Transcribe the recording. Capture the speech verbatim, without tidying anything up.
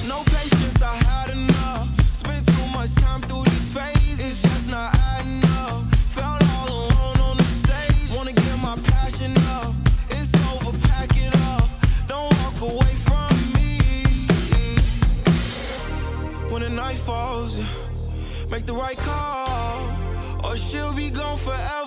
no patience, I had enough. Spent too much time through these phases, it's just not adding up. Felt all alone on the stage, wanna get my passion up. It's over, pack it up, don't walk away from me. When the night falls, make the right call, or she'll be gone forever.